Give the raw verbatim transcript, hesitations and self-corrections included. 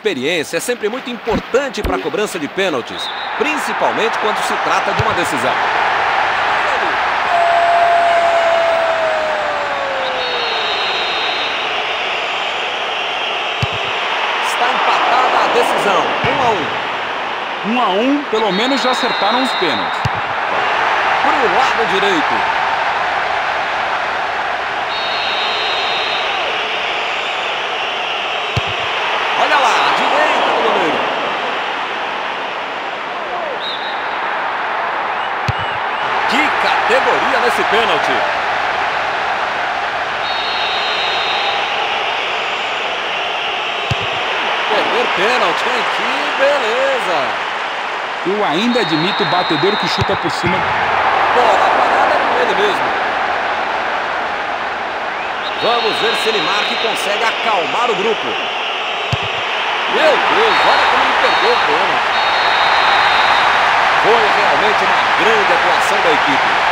experiência é sempre muito importante para a cobrança de pênaltis, principalmente quando se trata de uma decisão. Está empatada a decisão, um a um. Um a um, pelo menos já acertaram os pênaltis. Para o lado direito. Olha lá, a direita do goleiro. Que categoria nesse pênalti. Perder pênalti, hein? Que beleza. Eu ainda admito o batedor que chuta por cima. Bola parada é com ele mesmo. Vamos ver se ele marca e consegue acalmar o grupo. Meu Deus, olha como ele perdeu o pênalti. Foi realmente uma grande atuação da equipe.